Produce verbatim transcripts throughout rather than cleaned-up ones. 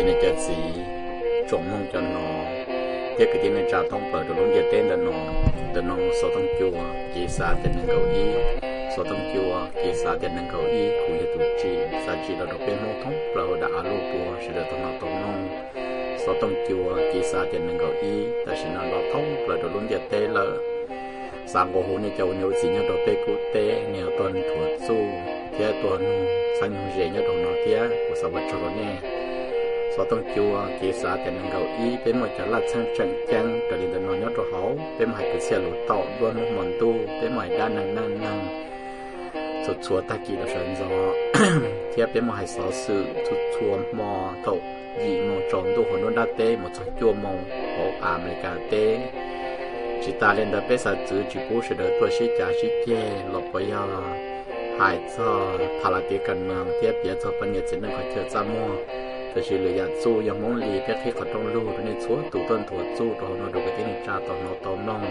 thì này chờ gì trộn mông cho nó tiếc cái tiếng này trả thông bởi đồ luôn giờ tên là nó là nó số thông chùa chỉ xa tên năng cầu ý số thông chùa chỉ xa tên năng cầu ý cũng như tụi chị xa chị là đồ bên mông thông là đã alo bùa sẽ được thông nào thông nông số thông chùa chỉ xa tên năng cầu ý ta sẽ nói là thông là đồ luôn giờ tên là sáng ngô hồ này cháu nhớ gì nhau đồ tê cú tê nèo tuần thuở su thế tuần sang nhung rể nhau đồ nó thế của sao vật cho nó nè số tông chùa chỉ xã tiền năng cầu ý bên một chỗ là sang trận trang trở đi đến nó nhớ đồ hậu bên một cái xe lụt tàu luôn mòn tu bên một đa năng năng năng sụt chùa ta kỳ là sơn gió thế bên một hai sáu sự sụt chùa mò thầu dị mò tròn tu hồ nôn đa tê một số chùa mông hồ America tê chỉ ta lên đó bây giờ chữ chỉ bố sẽ được tôi sẽ trả sẽ chê lộc bây giờ hai cho thà là tiếc cần mà tiếp biệt cho bên nhiệt chỉ nên phải chờ ra mua tôi chỉ lựa chọn su yang muốn lì biết khi có trong lưu nên số tụ tuần thủ su rồi nó được cái tiếng trả tao nó tao nong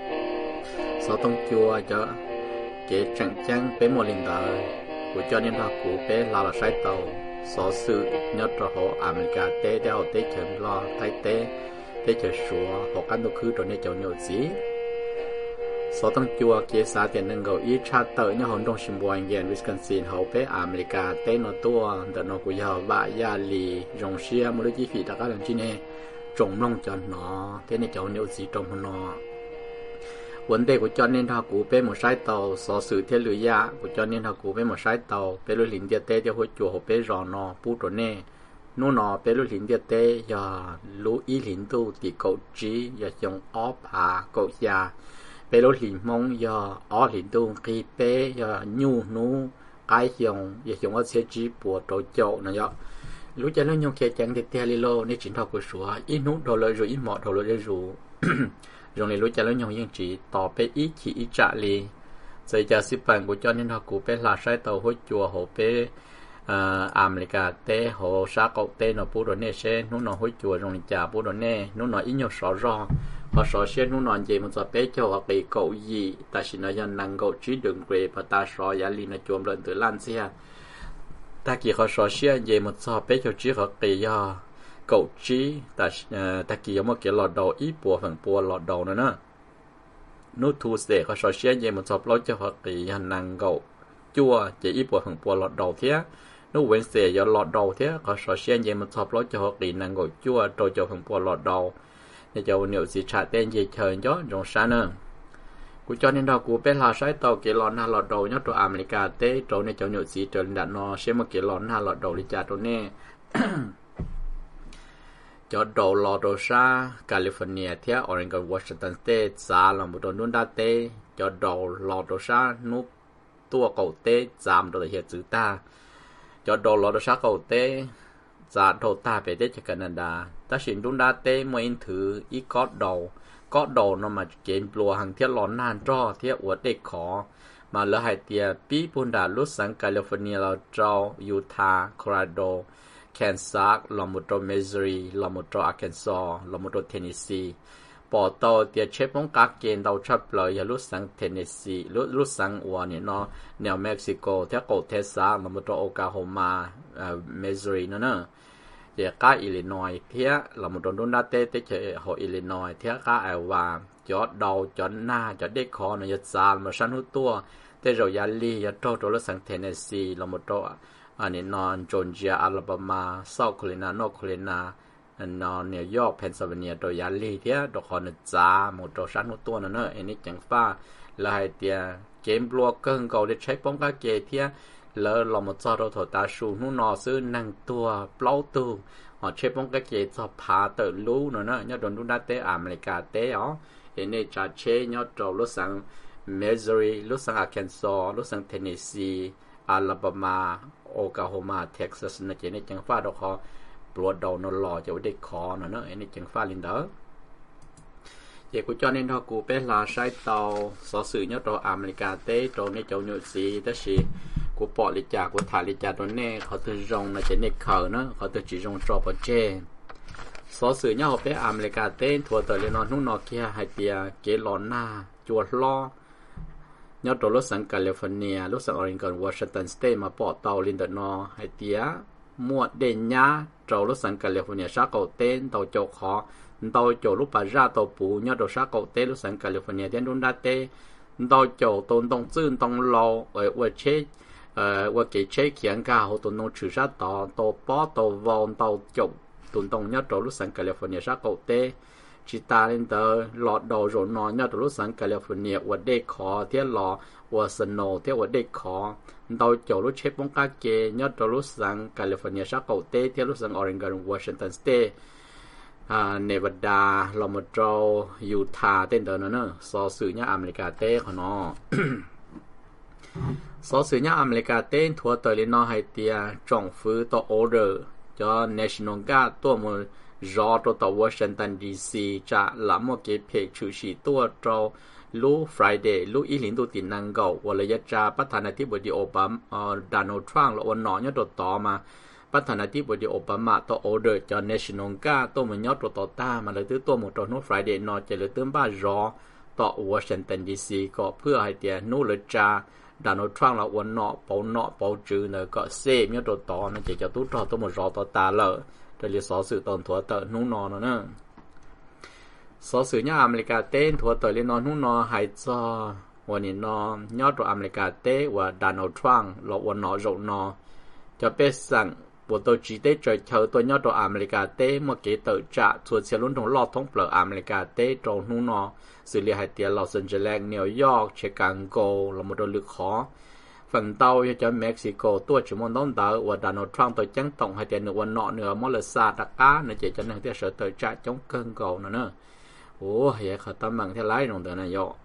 sau tông chua cho cái trận trang bé một linh đời của cho nên họ cụ bé là là sai tàu số sự nhớ cho họ America té đeo té chấm lo thay té để chờ sủa hoặc ăn đồ khứ rồi nên cháu nhiều gì số tăng chùa kia xã tiền năng cầu ít cha tới như hòn đông sinh bùn yên Wisconsin hậu bé America tên nó tua để nó cũng giàu vạ gia lì rong xia một chi phí đặc biệt trên này trồng nông cho nó thế nên cháu nhiều gì trồng nó vấn đề của cho nên họ cũng bé một sai tàu số sự thiết lưỡi ya của cho nên họ cũng bé một sai tàu bé lưỡi lính địa tê cho hội chùa hậu bé rò nó pu rồi nè nó nó bé lúc lính địa tê giờ lũ ý lính tu thì cậu trí giờ dùng ó bà cậu già bé lúc lính mong giờ ó lính tu khi bé giờ nhu nú cái dùng giờ dùng ở xe trí bùa trội chậu này giờ lúc cho nó nhung kia chẳng để tê lilo nên chính thọ của sủa ít nút đồ lợi rồi ít mọt đồ lợi rồi rồi này lúc cho nó nhung yên chỉ tỏ bé ít chỉ ít trả li rồi giờ ship bằng của cho nên họ của bé là sai tàu hối chùa hộ bé America té hồ sa cậu té nó bù đồ nè xe nó nó hối chùa rồi chả bù đồ nè nó nó ít nhiều sọ rò và sọ xe nó nó gì mà sọ bé cho họ bị cậu gì ta chỉ nói rằng năng cậu chỉ đừng quên và ta sọ giá li nó chôm lên từ lan xe ta chỉ họ sọ xe gì mà sọ bé cho chỉ họ bị do cậu chỉ ta ta chỉ có một cái lọt đầu ít bùa phần bùa lọt đầu nữa nè nó thu sẽ họ sọ xe gì mà sọ lót cho họ bị năng cậu chua chỉ ít bùa phần bùa lọt đầu thế nó quên xe do lọt đầu thế có sọ xe gì mà sọp lót cho họ kỹ năng ngồi chua rồi cho phần bùa lọt đầu để cho nếu gì trả tên gì chờ cho trong sáng nữa của cho nên đó của bé là sai tàu cái lọt na lọt đầu nhớ cho America té rồi này cho nếu gì trở lại nó sẽ một cái lọt na lọt đầu đi trả rồi nè cho đầu lọt đầu xa California thế Oregon Washington State xa là một đồn đa té cho đầu lọt đầu xa nút tua cầu té giảm rồi hiện chữ ta cho đồ lót đồ sát cầu té giá đầu ta về tới Canada ta xin đúng đa té mấy thứ ít có đầu có đầu nó mà kiếm lúa hàng thiết lón nan cho thiết uất để khó mà lỡ hai tia pi bún đà lúc sáng California là cho Utah Colorado Kansas là một chỗ Missouri là một chỗ Arkansas là một chỗ Tennessee bỏ tàu tia chế bóng các kênh đầu chấp lời lúc sáng Tennessee lúc lúc sáng uo này nó New Mexico theo cổ Texas là một chỗ Oklahoma uh, Missouri nữa nữa thì cả Illinois thế là một chỗ đông đa tê tê chế họ Illinois thế cả Iowa cho đầu cho na cho đế khó nó giật xa mà săn hút tua thế rồi giá li cho chỗ chỗ lúc sáng Tennessee là một chỗ anh ấy non Georgia Alabama South Carolina North Carolina nó New York Pennsylvania rồi giá li thế đồ họ nó giá một chỗ săn hút tua nữa nữa anh ấy chẳng pha là hai tia game block cơn cầu để check bóng các kề thế lỡ lòng một giờ đâu thổi ta xuống nó nọ sư năng tua plau tu họ check bóng các kề cho phá tự lú nữa nữa nhớ đồn đúng đá té America té ó anh ấy trả chế nhớ trâu lúc sang Missouri lúc sang Arkansas lúc sang Tennessee Alabama Oklahoma Texas nó chỉ nên chẳng pha đâu họ blood đầu nó lò cho để khó nữa nữa anh ấy chẳng pha lên đó vậy của cho nên họ cụ bé là sai tàu sở sử nhất rồi America tế rồi nên châu nhựa gì đó là của bỏ lịch trả của thải lịch trả đó nè họ từ rong là chỉ nên khờ nó họ từ chỉ rong trò vào chê sở sử nhất họ bé America tế thua tới lên nó nút nọ kia hay bia kế lon na chùa lo nhất rồi lúc sang California lúc sang Oregon Washington State mà bỏ tàu lên đó nó hay bia mua đèn nhá trâu lúc sang California sát cầu tên tàu chỗ khó tàu chỗ lúc bà ra tàu bù nhớ đồ sát cầu tên lúc sang California tên đun đa tê tàu chỗ tôn tông dương tông lâu ở ở chế ờ ở cái chế kiện cả họ tôn tông trừ sát tàu tàu bó tàu vòn tàu chỗ tôn tông nhớ trâu lúc sang California sát cầu tên chỉ ta lên tờ lọt đầu rồi nó nhớ trâu lúc sang California ở đây khó thế lọ ở snow thế ở đây khó tàu chỗ lúc chế bóng cá kê nhớ trâu lúc sang California sát cầu tên thế lúc sang Oregon Washington State à Nevada là một châu Utah tên đó nữa so sự nhá America tên của nó so sự nhá America tên thua tới lên nó hay tia trọng phứ to order cho National Guardตัวmột rõตัวตัว Washington D C จะละmột cáiเพจชื่อสีตัวเจ้าลูก Friday ลูกอีหลินตัวติดนังเก่าวันระยะจ้าประธานาธิบดีโอบามาโดนัลด์ทรัมป์แล้ววันหนอนยอดต่อมาประธานาธิบดีโอบามาตัว order จอ National Guard ตัวมันยอดตัวต่อตามาเลยตัวตัวหมดตัวนู้น Friday นอจะเลยตัวบ้ารอต่อ Washington D C ก็เพื่อให้เดียนู้นเลยจ้าโดนัลด์ทรัมป์แล้ววันหนอเป่าหนอเป่าจืดเนี่ยก็เซฟยอดตัวต่อนั่นจะจะตัวต่อตัวหมดรอตัวตาเลยแต่เรียกสอสื่อตอนถัวเตอนู้นนอนนะสอสื่อเนี่ยอเมริกาเต้นถัวเตอเรียนนอนนู้นนอนหายจอวันนี้นอนยอดตัวอเมริกาเต้ว่าโดนัลด์ทรัมป์แล้ววันหนอจงนอจะเป็นสั่งบทตัวจีเต้จะเชิญตัวยอดตัวอเมริกาเต้เมื่อกี้เตอจะส่วนเชลุ่นของลอดท้องเปลือกอเมริกาเต้ตรงนู้นนอสื่อเรียกให้เตียลอสแอนเจลิสนิวยอร์กชิคาโกแล้วมาโดนลึกขอphần tàu cho Mexicoตัวจุดมันต้องเดาว่าโดนัลด์ทรัมป์ตัวจังตรงให้เดียนวันนอเนื้อมอลซาตะก้าเนื้อเจจะเนื้อที่เสือตัวจ่าจงเกินเก่านะเนอะโอ้เหี้ยเขาตั้มบังที่ไล่ลงเดือนนายก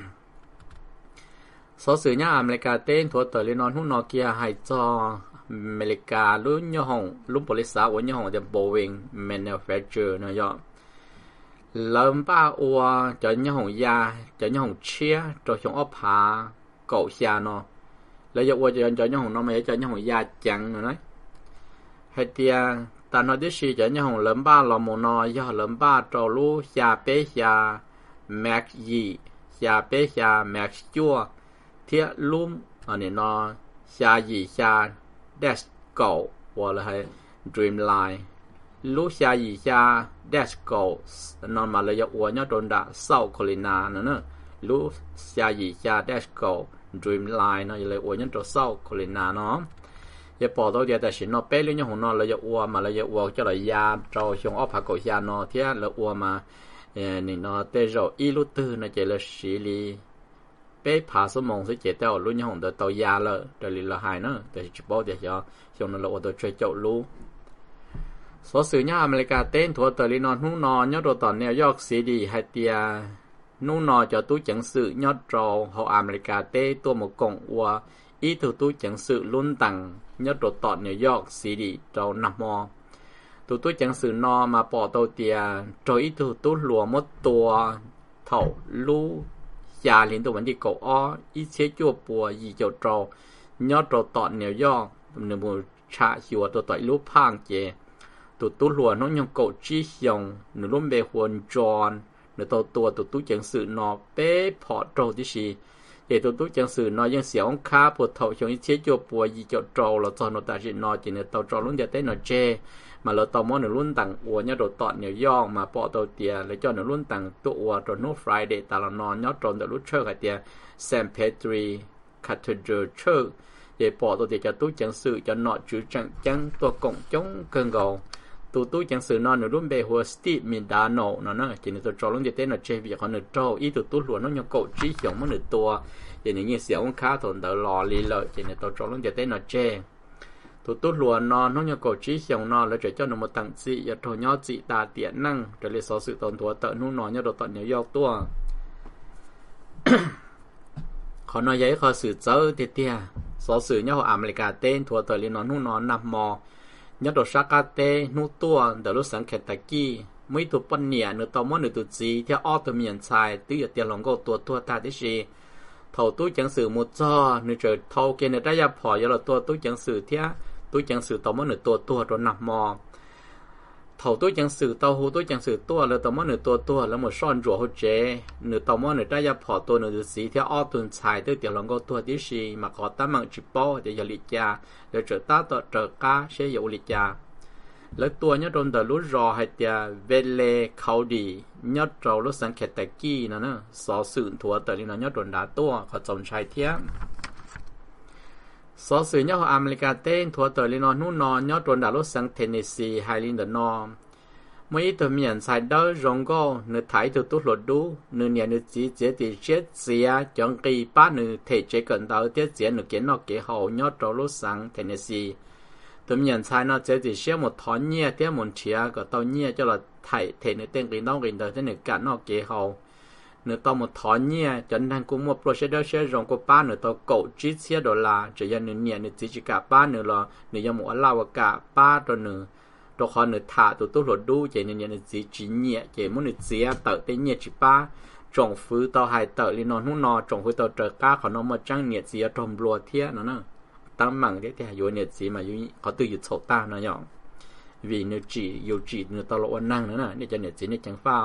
สอสื่อเนี่ยอเมริกาเต้นทัวตัวลีนอนหุ้นนอเกียให้จออเมริกาลุ้นยี่ห้องลุ้นบริษัทวันยี่ห้องเดียโบวิงแมนเฟคเจอร์นายกเริ่มป้าอัวจะยี่ห้องยาจะยี่ห้องเชียจะช่องอ้อผาเก่าเชียเนาะแล้วจะว่าจะจะยังของน้องไม่จะยังของยาจังนะให้เตียตอนนี้สิจะยังของเริ่มบ้าเราโมนอยาเริ่มบ้าจอรู้ยาเปยาแม็กยียาเปยาแม็กจัวเทียลุ่มอันนี้นอยายียาเดสโก้ว่าอะไรดรีมไลน์รู้ยายียาเดสโก้นอนมาเลยจะว่าเนี่ยโดนด่าเศร้าโคลินาเนอะรู้ยายียาเดสโก้Dreamline เนาะเลยอวยยันตัวเศร้าโคลินาเนาะอย่าปอตัวเดียวแต่สินเนาะเป๊ะเลยเนี่ยของเนาะเลยจะอวมาเลยจะอวจะเลยยาเราชงออกผักกยาเนาะเที่ยเลยอวมาเอ่อนี่เนาะเตจออีลุตือเนาะเจเลยสีลีเป๊ะผาสมองสิเจเต้ารุ่นเนี่ยของตัวตัวยาเลยแต่ลีละหายเนาะแต่จิบบอกเดี๋ยวชงเนาะเราอวตัวช่วยเจ้ารู้สอสื่อเนี่ยอเมริกาเต้นทัวตัวลีนอนหุ่นนอนเนี่ยตัวตอนเนี่ยยอกสีดีให้เตียนู้นนอจะตู้จังสื่อยอดรอเขาอเมริกาเต้ตัวหมกกงวัวอีถูตู้จังสื่อลุ้นตังยอดตัวต่อนิวยอร์กซีดีเจ้านำมอตัวตู้จังสื่อนอมาปอตัวเตียโจอีถูตู้หลัวมดตัวเท่าลู่ยาลินตัววันที่เกาะอ้ออีเชจั่วปัวยีเจ้าโจยอดตัวต่อนิวยอร์กหนึ่งมูชาหิวตัวต่อยลูกพางเจตัวตู้หลัวน้องยังเกาะจีฮยงหนึ่งรุ่มเบฮวนจอนเนื้อตัวตัวตัวตู้จังสื่อนอเป๊ะพอโจที่ชีเดี๋ยวตัวตู้จังสื่อนอยังเสียงค้าปวดเท่าชงเชี่ยจัวปัวยีเจ้าโจเราจอนตาจินอจีเนื้อตัวโจรุ่นเดียเต้นอเจมาเราต่อมอเนื้อรุ่นต่างอัวเนี่ยโดดต่อเนื้อย่องมาปอตัวเตียแล้วจอเนื้อรุ่นต่างตัวอัวตัวนู้ฟรายเดย์ตาลนอนยอดตรงตัวรุ่นเชิดกับเตียแซมเพทรีคาทเดอร์เชิดเดี๋ยวปอตัวเตียจะตู้จังสื่อจะนอจืดจังจังตัวกงจงเกินเกาตัวตู้จังสื่อนอนในรุ่นเบหัวสตีมิดานโนนั่นนะจีนตัวโจลงจะเต้นเจวีเขาหนึ่งโจอีตัวตู้หลวงน้องยังโกจีเหี่ยวมันหนึ่งตัวอย่างนี้เสียงค้าถนเดอรอลีเลยจีนตัวโจลงจะเต้นเจตัวตู้หลวงนอนน้องยังโกจีเหี่ยวนอนแล้วจะเจ้าหนุ่มตั้งจีอย่าโทย่อจีตาเตียนั่งจะเลยสอสื่อตนตัวเตอนู่นนอนเนี่ยโดดตอนเนี่ยยอกตัวเขาน้อยใหญ่เขาสื่อเจอเตี้ยสอสื่อเนี่ยเขาอเมริกาเต้นตัวเตอลีนอนนู่นนอนนับมอยอดชากาเต้นู่ตัวเดลุสังเกตตะกี้ไม่ตัวปนเนี่ยเนื้อตัวมันเนื้อตัวจีที่ออตัวเมียนชายตื้อเตียงหลงก็ตัวตัวตาที่ชีเท่าตู้จังสื่อมุดจ่อเนื้อเจอเท่าเกณฑ์ได้ยาพอยาละตัวตู้จังสื่อเที่ยตู้จังสื่อตัวมันเนื้อตัวตัวตัวหนักมอเท่าตู้จังสื่อเท่าหูตู้จังสื่อตัวแล้วตัวมันเนื้อตัวตัวแล้วหมดซ่อนจั่วเขาเจเนื้อตัวมันเนื้อได้ยาพอตัวเนื้อตัวจีที่ออตัวชายตื้อเตียงหลงก็ตัวที่ชีมาขอตั้งมังจิปโป้เดี๋ยวยาลิจาเดี๋ยวเจอตาตัวเจอก้าเชี่ยลิจาแล้วตัวเนี่ยโดนแต่รู้รอให้เตียเวเลเขาดีเนี่ยเรารู้สังเกตแต่กี้นะเนอะสอสื่อถัวแต่ลีนเนี่ยโดนด่าตัวเขาจมชายเทียมสอสื่อเนี่ยของอเมริกาเต้นถัวแต่ลีนนู่นนอนเนี่ยโดนด่ารู้สังเทนเนซีไฮลินเดนอมเมื่อตัวมีอันใส่ดาวรงก็เนื้อถ่ายตัวตุ้หลดดูเนื้อเนี่ยเนื้อจีเจติเจ็ดเสียจังกีป้าเนื้อเทเจกันดาวเตี้ยเจียเนื้อเกนนอกเกหาวเนี่ยเรารู้สังเทนเนซีตัวมีอันใส่เนาะเจติเสียหมดถอนเนี่ยเตี้ยหมุนเชียก็ตัวเนี่ยจะเราถ่ายเทเนื้อเต้นกินน้องกินเดินเนื้อกันนอกเกหาวเนื้อตัวหมดถอนเนี่ยจนทางกูมัวโปรเซเดอร์เชื่อรงก็ป้าเนื้อตัวเก่าจีเสียดอลลาร์จะยันเนื้อเนี่ยเนื้อจีจิกาป้าเนื้อรอเนื้อยังหมดลาวกาป้าตัวเนื้อตัวคอเนื้อถ่าตัวตู้หลดดูเจเนี่ยเนี่ยจีจีเนี่ยเจมันเนื้อเสียเต่าเต้เนี่ยจีป้าจงฟื้นตัวหายเต่าลีนอนหุ่นนอจงฟื้นตัวเจอก้าเขานอนมาจังเนี่ยเสียทมรัวเทียนั่นน่ะตั้งมั่งเด็กที่อยู่เนี่ยจีมาอยู่เขาตื่นอยู่โฉตาเนาะอย่างvìเนื้อจีอยู่จีเนื้อตลอดนั่งนั่นน่ะเนี่ยจะเนี่ยจีเนี่ยจังฟ้า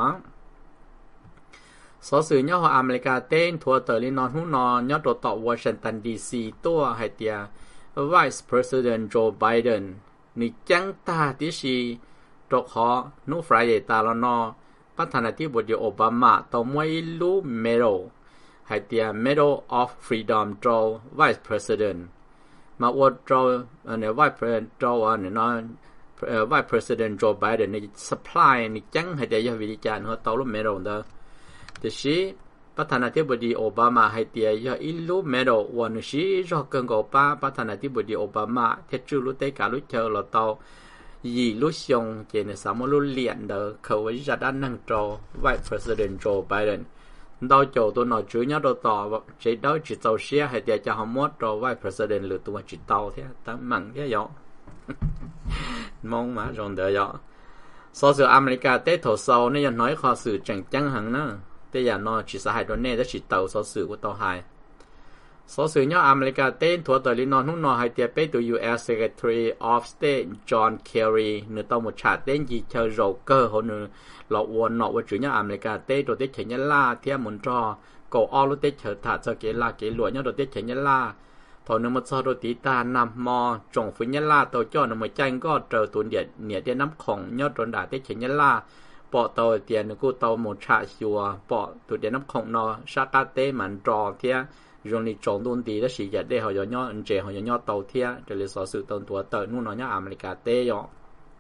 สอสื่อเนี่ยของอเมริกาเต้นทัวร์เตอร์ลีนอนหุ่นนอนเนี่ยตัวต่อวอชิงตันดีซีตัวหายเตีย Vice President Joe Bidenนี่จังตาที่สีตกหอนูฟรายเดตาลนอประธานาธิบดีโอบามาต้องไม่รู้เมโรให้เตีย Medal of Freedom โจ Vice President มาอวดโจเนี่ย Vice President โจเนี่ยนอนVice President Joe Biden นี่ supply นี่จังให้เตียวิธีการเขาต้องรู้เมโรเด้อแต่สีประธานาธิบดีโอบามาให้เตียยาอิลูเมโรวันสีรอเกินกว่าประธานาธิบดีโอบามาเทจูรุเตการุเชอร์เราต่อยีลุชงเจนสามลุเลียนเดอเขาไว้จัดด้านนั่งโจ Vice President Joe Biden ดาวโจตัวหน่อจุยเนี่ยเราต่อใช้ดาวจิตเจ้าเสียให้เตียจะหมดโจ Vice President หรือตัวจิตเตาเท่าตั้งมั่งเท่ายอมองมาจงเดียวยอสอสื่ออเมริกาเต้ถอดโซ่เนี่ยยังน้อยข้อสื่อจังจังหังนะแต่อย่างน้อยจิตสหายตัวเนี่ยจะจิตเตาสอสื่อว่าตัวหายสอสื่อเนี่ยอเมริกาเต้นทัวร์ตัวลีนอนหุ่นนอให้เตียไปตัว ยู เอส Secretary of State John Kerry เนื้อตัวหมดชาติเต้นจีเชอร์โรเกอร์เขาเนื้อหลอกวนหนอว่าจุดเนี่ยอเมริกาเต้ตัวเต้เฉียนยล่าเทียมุนจอก่ออ้อรถเต้เฉิดถาจะเกล่าเกลัวเนี่ยตัวเต้เฉียนยล่าถอนเนื้อมาซอตัวตีตานำมอจงฟื้นยล่าตัวจ้อเนื้อมาใจก็เจอตัวเดียดเนี่ยเดียน้ำของยอดโดนด่าเต้เฉียนยล่าปอตัวเตียนกูตัวหมดชาชัวปอตัวเดียน้ำของนอชากาเต้มันรอเทีย用你中东地的时间，你好像要人家好像要倒贴，这里说是当多到นู่นนี่อเมริกาเตยอ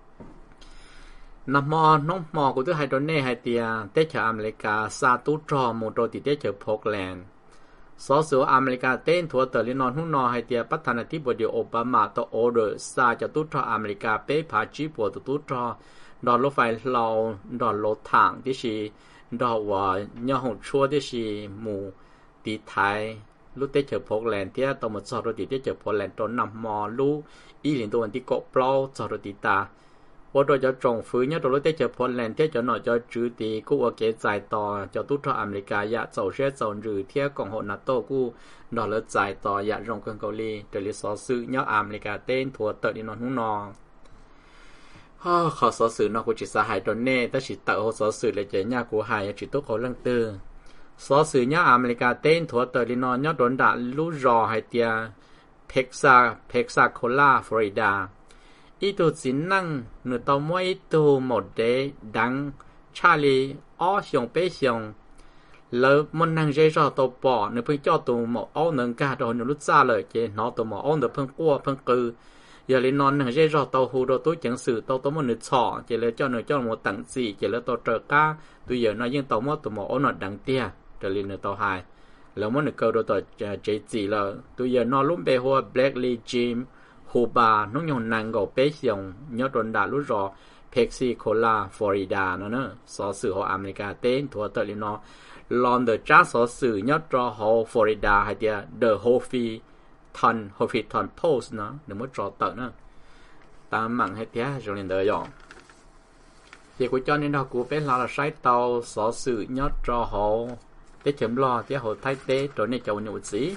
น้ำมอน้องมอกูตัวไฮโดรเน่ไฮเตียเตชอเมริกาซาตุจอมูโตติเตชโพกแลนด์สอสืออเมริกาเต้นทัวเตอร์ลินอนหุ่นนอไฮเตียประธานาธิบดีโอบามาตัวออเดอร์ซาจะตุจออเมริกาเป้พาจีปัวตุตุจอดอลรถไฟเราดอลรถถังที่ชีดอว่าเนี่ยหงชัวที่ชีหมู่ตีไทยลูกเตเจอพกแลนเทียตัวมันจอรติเตเจอพกแลนตัวนำมอลูอีหลินตัวที่เกาะเปล่าจอรติตาว่าโดยจะจงฟื้นเนี่ยตัวลูกเตเจอพกแลนเทียจะหน่อยจะจืดตีกูว่าเกใจต่อจะตุ้ทออเมริกายะเจ้าเชื่อเจ้าหรือเทียกองหนาโต้กูดอลลาร์ใจต่อยะรงกันเกาหลีเดลิซอซื้อเนี่ยอเมริกาเต้นทัวเตอร์ดินอนหุ่นนอฮ่าขอสอสื่อนอกูจิตสหายตนเน่แต่จิตเตอร์สอสื่อเลยเจเนี่ยกูหายจิตตุกเขาเรื่องตื้อสอสื่อเนี่ยอเมริกาเต้นทัวเตอร์ลินอนเนี่ยโดนด่าลู่รอให้เตียเท็กซัสเท็กซัสโคลาฟลอริดาอีตัวสินนั่งเนื้อตัวมวยตัวหมดเดดังชาลีอ้อชงเป้ชงแล้วมันนั่งใจรอตัวปอเนื้อเพิ่งจ่อตัวหมออ้อหนึ่งกาโดนเนื้อลุซ่าเลยเจนอตัวหมออ้อเนื้อเพิ่งกลัวเพิ่งกืออย่าเลยนอนนั่งใจรอตัวหูตัวจังสื่อตัวตัวมันเนื้อช่อเจเลยเจ้าเนื้อเจ้าหมดตั้งสี่เจเลยตัวเจอก้าตัวเยอะน้อยยิ่งตัวหมอตัวหมออ้อหนอดังเตี้ยจะเรียนในตัวหายแล้วมันเกิดตัวเจจีแล้วตัวเยนอลุ่มไปหัวแบล็กลีจิมฮูบาน้องยองนางก็เปย์ยองยอดโดนด่าลุรอเพ็กซี่โคลาฟลอริดาเนาะเนอะสอสื่อของอเมริกาเต้นทัวเตอร์ลินอลอนเดอร์จ้าสอสื่อยอดรอของฟลอริดาให้เดียเดอะโฮฟีทันโฮฟีทันโพสเนาะเดี๋ยวมันรอเตอร์เนาะตามมั่งให้เดียจงเรียนเดอร์ยองที่กูจอนี่เรากูเป็นเราใช้เตาสอสื่อยอดรอของđể chấm lo thì họ thay thế trở nên giàu nhộn xí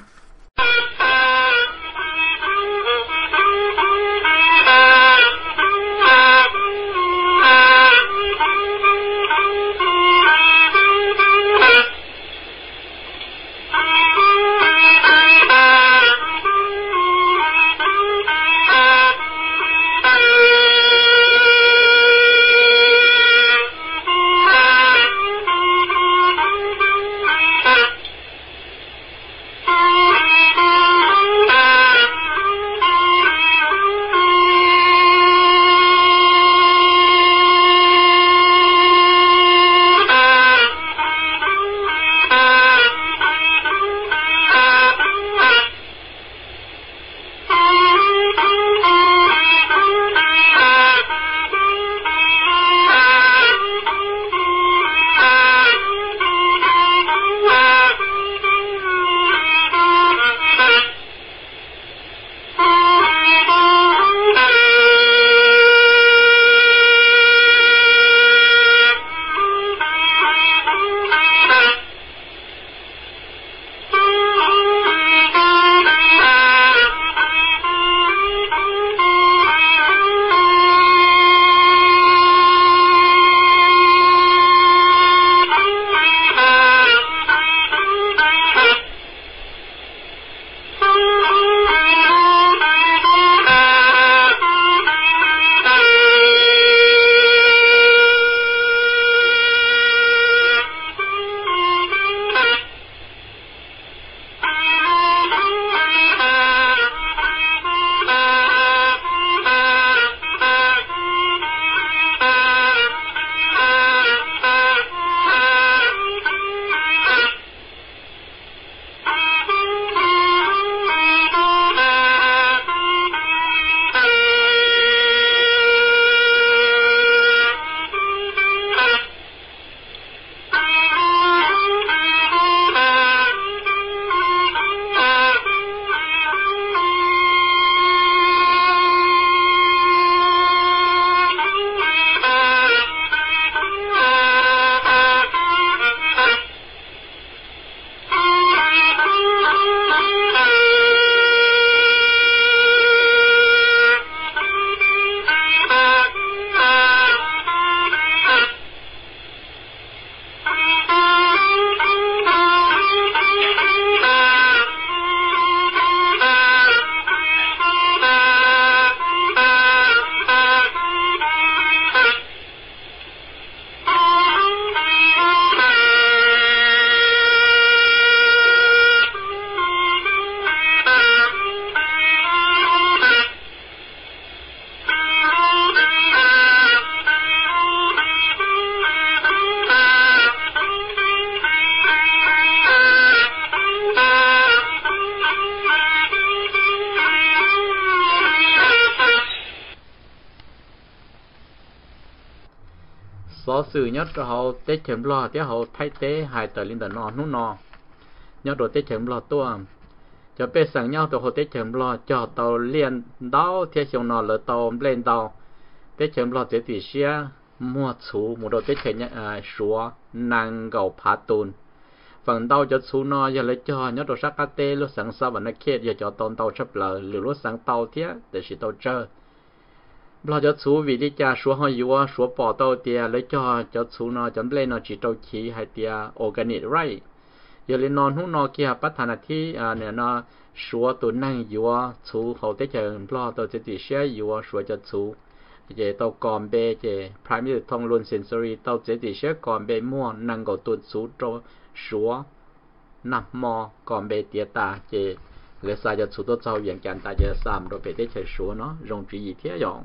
số sự nhất cho họ tết chấm lo tiếc họ thay tế hai tờ linh tờ nọ nút nọ nhớ đồ tết chấm lo tua cho bé sang nhau tàu họ tết chấm lo cho tàu liên đáo theo chiều nọ lỡ tàu lên tàu tết chấm lo tết tỷ xia mua chú một đồ tết chấm à xóa nàng gầu phá tồn phần tàu cho chú nọ giờ lấy cho nhớ đồ sắc cá tê lúc sáng sau vẫn nó kết giờ cho tàu tàu chấp lỡ lúc sáng tàu thế để chỉ tàu chơi lo cho chú vì đi cha số họ yêu số bỏ tàu tia lấy cho cho chú nó chấm lên nó chỉ tàu khí hay tia organic right giờ lên non hú nó kia bắt thành thi à nè nó số tụi năng yêu chú hậu tế chờ lo tàu chỉ chỉ share yêu số cho chú giờ tàu còn bê giờ primary thông luôn sensory tàu chỉ chỉ share còn bê mua năng cầu tụi chú cho số nằm mò còn bê tia ta giờ lấy sao cho chú tôi cho viện cảnh ta giờ sắm rồi về tế chờ số nó rong chỉ gì thế rồi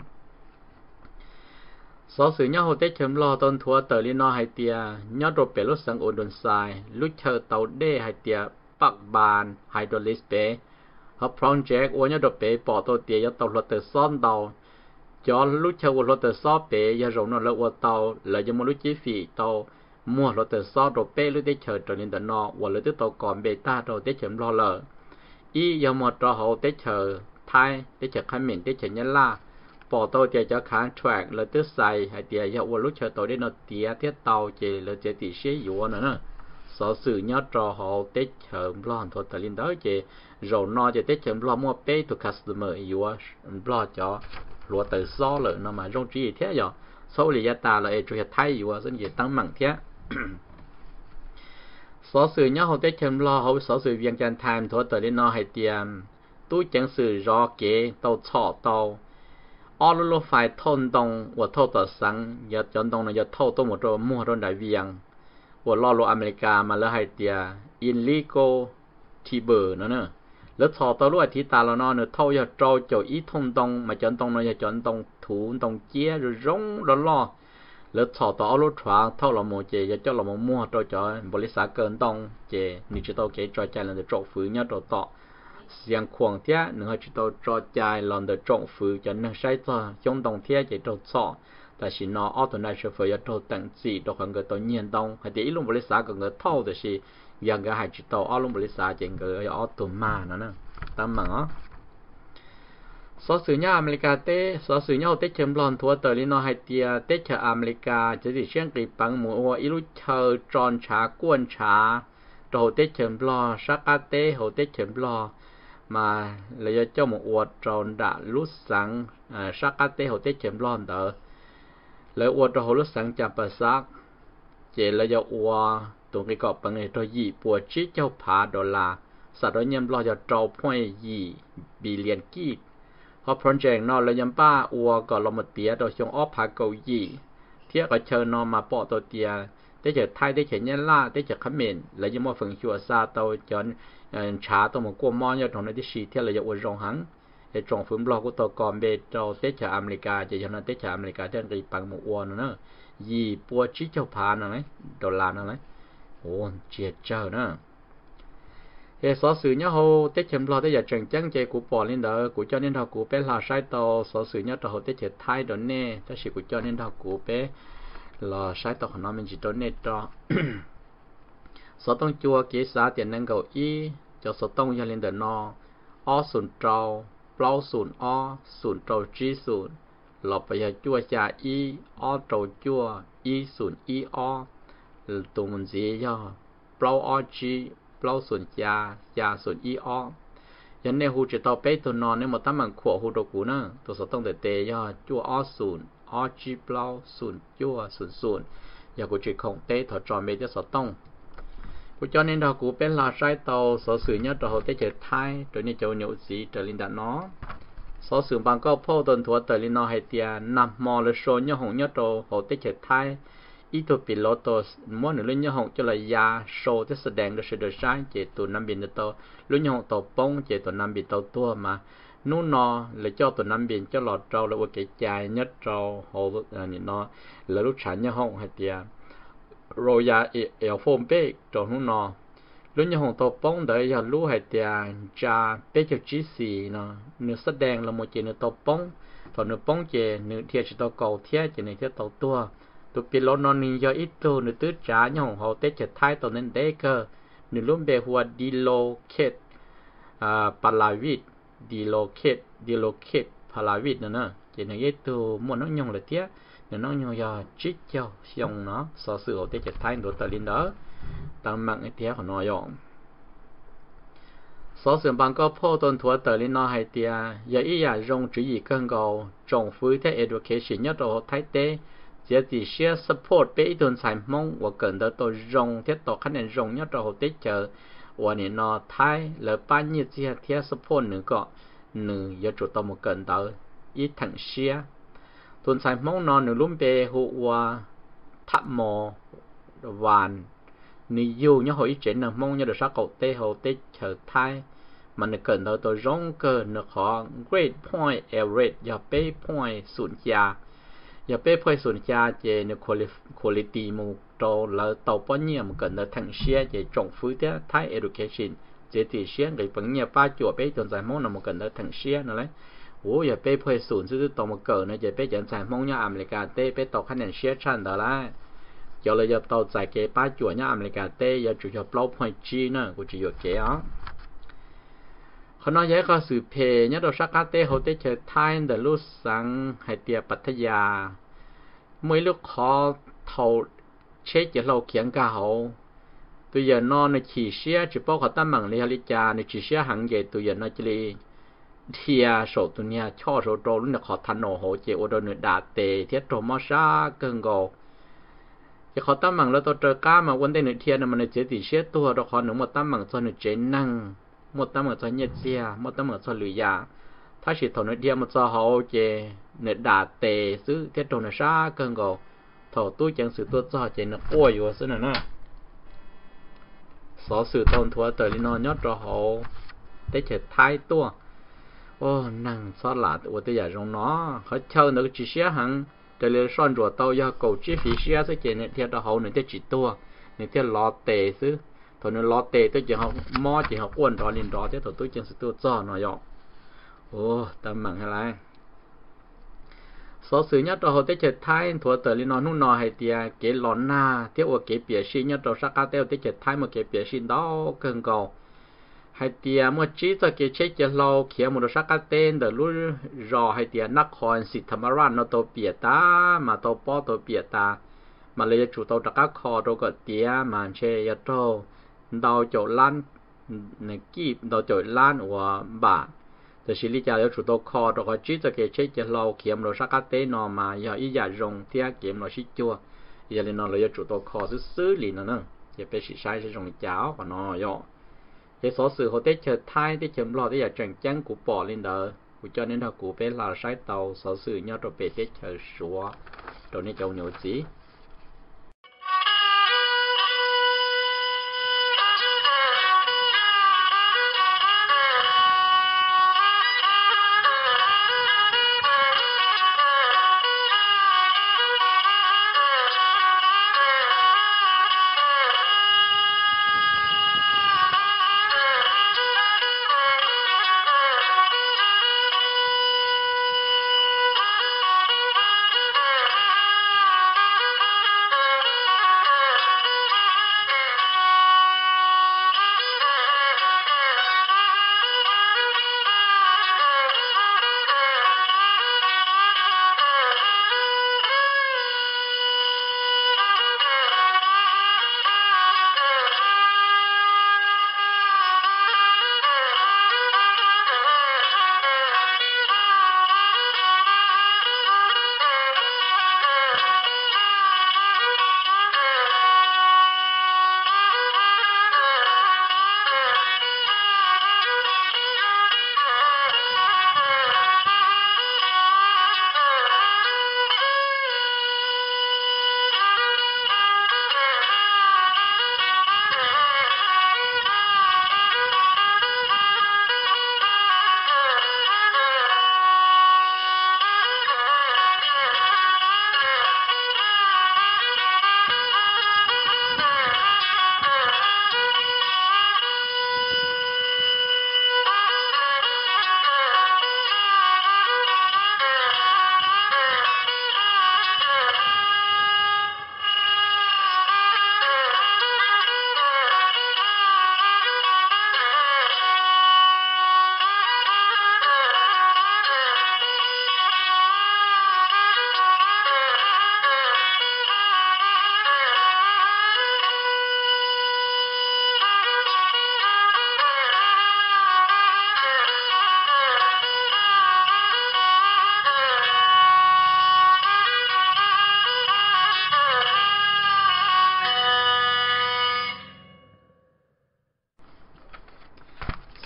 số sự nhau tết chấm lo tôn thua tờ liên no hay tia nhau đồ bể lúc sang ổn đồn sai lúc chờ tàu đê hay tia bắc bàn hydraulic bể hợp project của nhau đồ bể bỏ tàu tia do tàu lọt từ son tàu cho lúc chờ của lọt từ so bể do rồng nó lọt tàu là do một lúc chi phí tàu mua lọt từ so đồ bể lúc tết chờ trở nên tờ nọ và lúc tết tàu còn bể ta đồ tết chấm lo lợ y do một trò hậu tết chờ thay tết chờ khai miền tết chờ nhân la bỏ tàu thì cho kháng track là tức sai hay thì giờ lúc chờ tàu đến nó tía thiết tàu chỉ là chỉ tỷ số yếu nữa nè số sự nhớ trò họ tết chờ lo thôi tại liên đó chỉ rồi nó chỉ tết chờ lo mua pay to customer yếu lo cho lo từ số lợi nó mà trong chỉ thế giờ số lý giá ta là chủ yếu thay yếu dẫn gì tăng mạnh thế số sự nhớ họ tết chờ lo họ số sự viên chân time thôi tại liên nó hay tiền tôi chẳng sự rõ kế tàu chọ tàu ở lúc phải thôn đông và thôn tờ sáng giờ chọn đông là giờ thôn tôi một chỗ mua trong đại viện và lo lo America mà lỡ hay tia illegal timber nữa nè lỡ thọ tao lúc thì ta là nó nữa thâu giờ trâu chỗ ít thôn đông mà chọn đông là giờ chọn đông thủ đông chia rồi rong rồi lo lỡ thọ tao lúc thoáng thâu là một chế giờ cho là một mua trâu cho bồ lì xá cơn đông chế như chỉ tao kể cho chạy là được trâu phứ nhá trâu tọ xiang khoang thế nữa chỉ tao cho chạy lần được trộn phứ cho nên sai cho trong đồng thế chỉ trộn sọ,แต่是nó automation phứ cho trộn tận chỉ đồ hàng cái tao nhiên đông, hay thì lúc bữa sáng cái người thâu thì是 yang cái hai chỉ tao ở lúc bữa sáng chỉ cái automa nữa nè, tao mà á. số sự nhau America té, số sự nhau té chấm lon thua tờ liên nó hay tia té chờ America chỉ thì xuyên kỳ bằng mùa ít lúc chờ tròn trà cuốn trà, rồi té chấm lo sắc cá té, rồi té chấm lo mà lấy cho một uất tròn đã lúc sáng sắc cá té, rồi té chấm lon đó, lấy uất rồi lúc sáng chạm bờ sắc, chỉ lấy cho uất tụi cái cọp bằng này rồi gì bùa chí cho phá đô la, sau đó nhầm lo cho trâu point gì bị liền kít. họ project nó là nhắm ba ua có là một tia rồi xong ốp phá cầu gì thiết ở chờ nó mà bỏ tổ tia để chờ thay để chờ nhân la để chờ khám miền là như một phần chùa xa tàu chọn trả tàu một cô mò như trong này đi xì thiết là như một rong hắn để trong phương blog của tàu còn về tàu để chờ America chỉ cho nó để chờ America để đi bằng một ua nữa gì bùa chỉ cho phá nữa đấy đô la nữa đấy ồ chết chờ nữa thì số sự nhớ hồ tết chấm lo tới giờ trần chân chơi của bỏ lên đó của cho nên họ của bé là sai tàu số sự nhớ tàu tết chật thay đó nè ta chỉ của cho nên họ của bé là sai tàu nó mình chỉ đó nè cho số tông chua kế giá tiền năng cầu y cho số tông gia lên đó nó o sùn trâu plau sùn o sùn trâu chi sùn lọp bây giờ chua chả y o trâu chua y sùn y o tụi mình gì do plau o chi bao xuân cha cha xuân y oยันในหูจะต่อไปตัวนอนในหมดตั้งมันขวบหูดกูนะตัวสต้องแต่เตยย่อจั่วอ้อศูนย์อ้อจีเปล่าศูนย์จั่วศูนย์ศูนย์อย่ากูจะคงเตะถอดจอมเบจะสต้องกูจอในดอกกูเป็นลาใช้เตาสอสื่อเนี้ยตัวเขาเตะเจ็ดท้ายตัวนี้จะเหนียวสีเตลินดาน้อสอสื่อบางก็พ่อตนถัวเตลินนอให้เตียนำมอลโชนเนี้ยหงเนี้ยตัวเขาเตะเจ็ดท้ายอีตัวปิโลตัวม้วนหนึ่งเรื่องเนี้ยหงจะเลยยาโชว์ที่แสดงโดยเฉพาะใช้เจตุนำบินตัวลุยหงตัวป้งเจตัวนำบินตัวตัวมานู่นนอเลยเจ้าตัวนำบินเจ้าหลอดเราเลยว่าเกจายยัดเราเขาอันนี้นอแล้วลูกฉันเนี่ยห้องให้เตียโรยาเอลโฟมเป๊กตัวนู่นนอลุยหงตัวป้งเดี๋ยวอย่ารู้ให้เตียจะเป๊กจะจีสีเนาะเนื้อแสดงเราโมเจเนื้อตัวป้งตัวเนื้อป้งเจเนื้อเทียจะตัวเก่าเทียเจเนื้อเทียตัวตัวตัวปิโลนอนี่ย่ออีตัวเนื้อตื้อจ๋าเนี่ยของเขาเตะจะท้ายตัวนั้นเด็กก็เนื้อลุ่มเบหัวดีโลเคตอ่าพาราวิดดีโลเคตดีโลเคตพาราวิดนั่นนะเจนยี่ตัวมันน้องยองเลยเตี้ยเนี่ยน้องยองยาจิตเจ้าชงเนาะสอสื่อเอาเตจะท้ายตัวตะลินเด้อตามมังไอเตี้ยของน้อยองสอสื่อบางก็พ่อต้นถั่วตะลินน้อให้เตี้ยอย่าอีอย่ารงจุยเกินเก่าจงฟื้นที่ education เนี่ยตัวท้ายเต้只只些 support 被一顿采梦，我跟到都用，贴到可能用一到好得着，我呢那太了半夜只贴 support 那个，你要做到么跟到一腾些，顿采梦那你拢被好话ทับมอวานนี่อยู่เนี่ยหอยเจนน่ะมองเนี่ยเดือดสักเตะเขาเตะเฉยท้ายมันเกินตัวตัวร้องเกินเนี่ยขอ grade point average อย่าไป point ศูนย์ยาอย่าไป point ศูนย์ยาเจเนี่ย quality มูโตแล้วตัวป้อนเนี่ยมันเกินตัวทั้งเชียเจจงฟื้นเท่าท้าย education เจตีเชียกับปังเนี่ยป้าจั่วไปจนใจมองน่ะมันเกินตัวทั้งเชียนั่นแหละโอ้อย่าไป point ศูนย์ซื้อตัวมันเกินนะอย่าไปจนใจมองเนี่ยอเมริกาเตะไปต่อคะแนนเชียชั้นเท่าไรgiờ là giờ tàu chạy cái ba chuột nhá America tê giờ chủ yếu blow point G nữa của chủ yếu cái áเขาnói vậy có sự phê nhá đồ sắc cá tê họ tê chơi Thai để lúc sáng hay tiệp Pattaya mấy lúc họ thầu chết giờ lâu kiện cả họ bây giờ nó nó chỉ xe chỉ bao họ tâm bằng li hali cha nó chỉ xe hàng vậy bây giờ nó chỉ li thia số tụi nhà cho số đồ lúc nó họ thành nổ họ chỉ ở đâu nữa đạt tê thiết đồ mà sa cơn gòจะเขาตั้งมั่งแล้วตัวเจอก้ามาวันได้หนึ่งเทียนมันจะติเชื้อตัวเราขอหนึ่งหมดตั้งมั่งส่วนหนึ่งเจนั่งหมดตั้งมั่งส่วนเย็ดเสียหมดตั้งมั่งส่วนหรือยาถ้าฉีดถอนเดียวมันจะเขาเจเนื้อดาเตซื้อเทียตรงนั้นซาเกินก็ถอดตู้จังสื่อตัวจ่อเจเนื้ออ้วยอยู่ซึ่งนั่นน่ะสอสื่อตอนทัวเตอร์ลินอนยอดเราเขาได้เฉดท้ายตัวโอ้นั่งซอหลาตัวตัวใหญ่ตรงน้อเขาเช่าหนึ่งจีเสียหังแต่เลยซ่อนรัวเตาอยาเก่าจีฟีเชียสักเจเนี่ยเทียดเขาหนึ่งเทียจีตัวหนึ่งเทียล้อเตะซื้อถอนล้อเตะตัวจีเขาหม้อจีเขาอ้วนรอลินรอเทียถอดตัวจีสุดตัวจ่อหน่อยอ่ะโอ้ตามหมังอะไรสอสื่อเนี่ยตัวเขาเทียเจ็ดท้ายถั่วเตอลินอนนุ่นนอให้เทียเกลหลอนหน้าเทียว่าเกเปียชิเนี่ยตัวสักกาเตลเทียเจ็ดท้ายมาเกเปียชินดอกเกินเก่าให้เตียเมื่อจีจะเกเช็คจะเราเขียนมุดสักเต้นเดี๋ยวรู้รอให้เตียนักคอนสิทธรรมราชนตัวเปียตามาตัวป้อตัวเปียตามาเลยจุดตัวตะกักคอตัวก็เตียมันเชยโตดาวโจล้านในกีบดาวโจล้านหัวบาทแต่ชิลิจ่าแล้วจุดตัวคอตัวก็จีจะเกเช็คจะเราเขียนมุดสักเต้นนอมาอย่าอีอย่าลงเทียเกมเราชิจัวอย่าเลยนอนเลยจุดตัวคอซื้อๆหลินนั่นน่ะอย่าไปชิใช้ใช้ตรงเจ้าก็นอย่อcái số sự họ tết chờ thai tết chấm lo tết giờ chẳng chẳng của bỏ lên đó của cho nên là của bé là sai tàu số sự nhau rồi bé tết chờ số rồi nên châu nhiều gì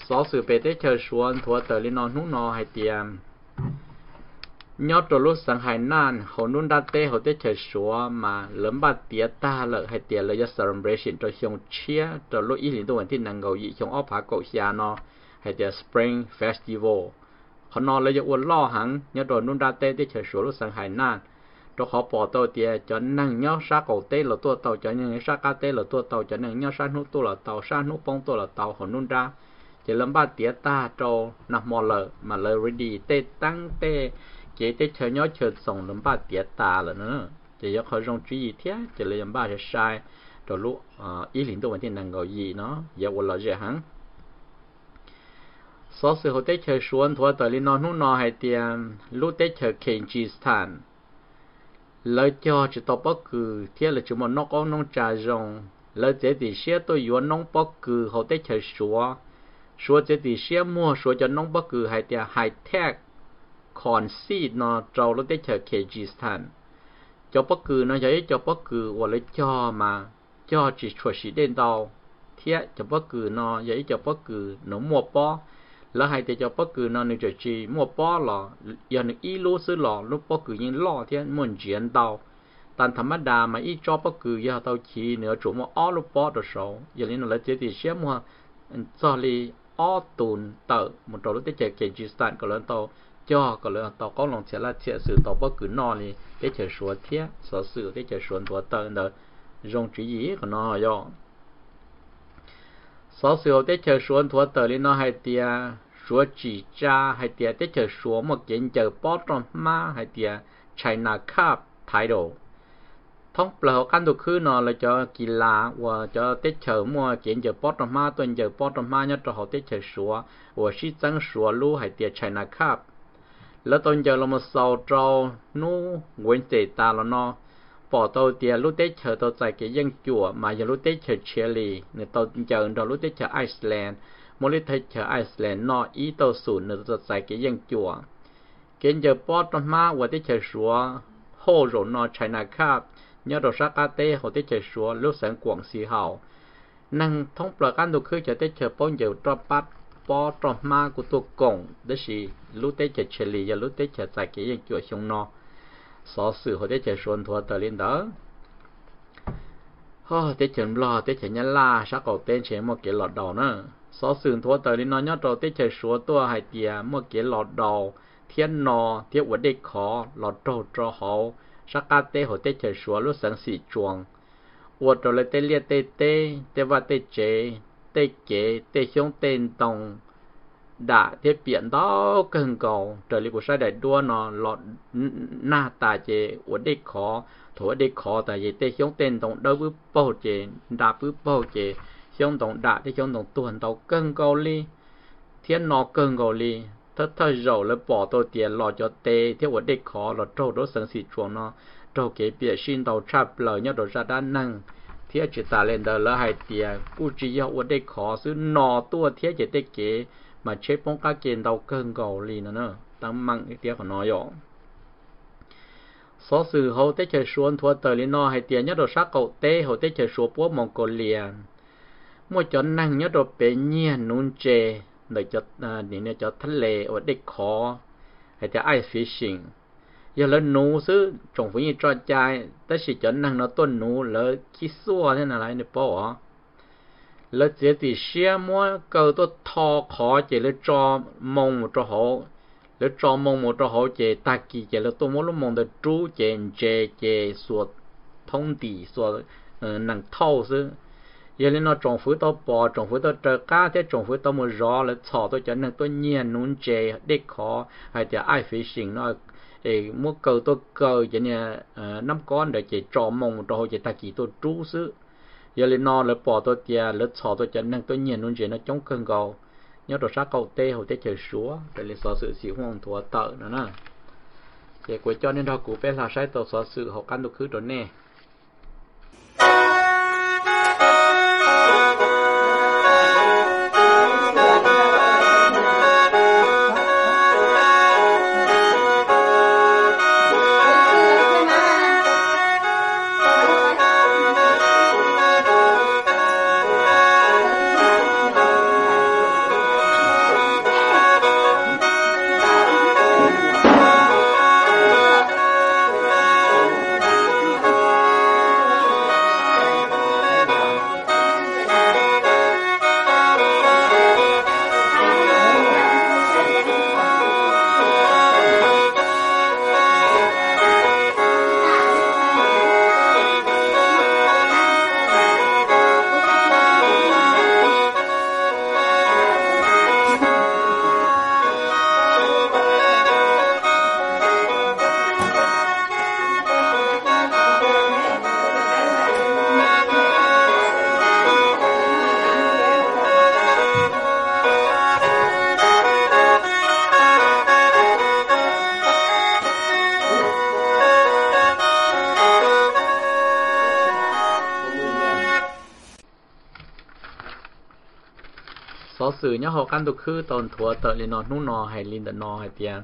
xó sự bề tế chờ xuống thua tờ lên nó nút nó hay tiệm nhớ trò lúc sáng hải nan họ nun đa tê họ tế chờ xuống mà lớn ba tía ta lợi hay tiệm lợi cho celebration cho xong chia trò lúc ý liền tôi vẫn tin năng cầu gì xong ốp phá cổ xa nó hay tiệm spring festival họ nói lợi cho uốn lo hẳn nhớ trò nun đa tê tế chờ xuống lúc sáng hải nan cho họ bỏ tàu tiệm cho năng nhớ sát cổ tê là tua tàu cho năng sát cá tê là tua tàu cho năng nhớ sát nút tua là tàu sát nút bông tua là tàu họ nun ra chỉ làm ba tía ta cho nằm mò lợ mà lời ready tê tăng tê chỉ tê chờ nhớ chờ sống làm ba tía ta là nữa chỉ có khởi trong truy gì thế chỉ là làm ba sẽ sai rồi lúc ý liền tôi vẫn tin năng gọi gì nó giờ quên là gì hẳn số sự hồi tê chờ xuống thua tới lên non nút nọ hay tiền lúc tê chờ Kyrgyzstan lời cho chỉ tao bất cứ thế là chúng mình nó có nông trà rồng lời thế thì xe tôi yếu nông bất cứ hồi tê chờ xuống số thế thì xe mua số cho nông bất cứ hay tiền high tech còn seed nó trâu lúc tết chờ Kyrgyzstan cho bất cứ nó giấy cho bất cứ hoặc lấy cho mà cho chỉ chuột chỉ đến đâu thiết cho bất cứ nó giấy cho bất cứ nó mua bó là hay thì cho bất cứ nó nên chỉ mua bó là giờ nó ít lúa xứ lò lúc bất cứ những lò thiết muốn chuyển đâu但ธรรมดาmà ít cho bất cứ giờ tao chỉ nữa chủ mua all lúc bó được số giờ nên nó lấy thế thì sẽ mua cho li all tuần tờ một trâu lúc tết chờ Kyrgyzstan có lớn tàu cho có lẽ tàu có lòng sẽ là thiệt sự tàu bất cứ nọ thì để chờ số thiệt số sự để chờ số tuổi tờ nữa dùng chữ gì của nó rồi số sự để chờ số tuổi tờ thì nó hay tiệt số chỉ cha hay tiệt để chờ số một kiện chờ bót trong má hay tiệt China Cup title thông bờ căn đồ khứ nó là cho kỳ lạ và cho tết chờ mua kiện chờ bót trong má tuần chờ bót trong má nhất cho họ tết chờ số và sĩ tăng số lưu hay tiệt China Cup lỡ tôi giờ là một sau trâu nu nguyên tệ ta là nó bỏ tôi tiền lúc tết chờ tôi tại cái dân chùa mà giờ lúc tết chờ Chile người tôi chờ rồi lúc tết chờ Iceland mỗi lúc tết chờ Iceland nó ý tôi sụn người tôi tại cái dân chùa cái giờ bỏ trong má và tết chờ xuống hồ rồi nó China Cup nhớ đồ sát cá tê hồ tết chờ xuống lúc sáng quảng xì hào năng thông bờ căn đồ khơi chờ tết chờ bao giờ cho bắt bỏ trong má của tôi cộng đó là lúc tết chờ Chile và lúc tết chờ tại cái dân chùa sông nó số sự hồi tết chờ xuân thua tờ lên đó oh tết chờ lo tết chờ nhân la sao cậu tên chế một cái lọt đầu nữa số sự thua tờ lên nó nhớ rồi tết chờ xuân tua hai tia một cái lọt đầu thiên nọ thiên vấn đề khó lọt đầu cho họ sao cả tết hồi tết chờ xuân lúc sáng xì chuồng vợ rồi lại tết liệt tết tết tết và tết chế tết kế tết xuống tên đồng đã thiết biển đó cần cầu trở lại của sai đại đua nó lọt na ta chế ở đây khó thổi đây khó tại vì tê xuống tên đồng đâu bước bao chế đã bước bao chế xuống đồng đã thì xuống đồng tuần tàu cần cầu li thiên nó cần cầu li thất thời rồi lại bỏ tôi tiền lọt cho tê thiết ở đây khó lọt trâu đó sáng xịt chuồng nó trâu kế bịa xin tàu chạp lời nhớ đồ ra đa năng thiết chỉ ta lên đó là hai tiền cú chỉ ở đây khó xứ nọ tua thiết chỉ tê kế mà chế bóng cá kiện đầu cơn gầu lì nữa nữa tăng măng cái tiếng của nó rồi số sự hậu tết trời xuân thua tờ lên nó hay tiền nhất đồ sát cậu tê hậu tết trời xuân bố Mongolia một chỗ năng nhất đồ bé nhiên nôn chè để cho để này cho thắt lệ ở đây khó hay cho ice fishing giờ lên nú xứ trồng với như trò chơi tất chỉ cho năng nó tuần nú lỡ khi xua thế nào lại được bỏ lỡ chỉ thì xe mua cầu tôi thò khó chỉ lỡ cho mông một cho họ lỡ cho mông một cho họ chỉ ta kỳ chỉ lỡ tôi muốn lúc mông được chú chỉ chỉ chỉ suốt thông tỉ suốt năng thâu xứ giờ lên nó trồng phứ tôi bỏ trồng phứ tôi trở cá thế trồng phứ tôi một gió lỡ thò tôi cho năng tôi nhiên nún chỉ để khó hay thì ai fishing nó để mua cầu tôi cầu chỉ nè năm con để chỉ cho mông một cho họ chỉ ta kỳ tôi chú xứ giờ lên nó là bỏ tôi tiền lỡ thọ tôi chân năng tôi nhìn luôn chuyện nó chống cơn gầu nhớ đồ sát cầu tê hồi tê trời súa để lấy số sự xỉu hoang thua tợ nữa nè để cuối cho nên đó cụ phải là sai tổ số sự học căn được khứ đó nè số sự nhớ họ căn tục khứ tồn thua tờ lên nó nút nó hay lên tờ nó hay tiền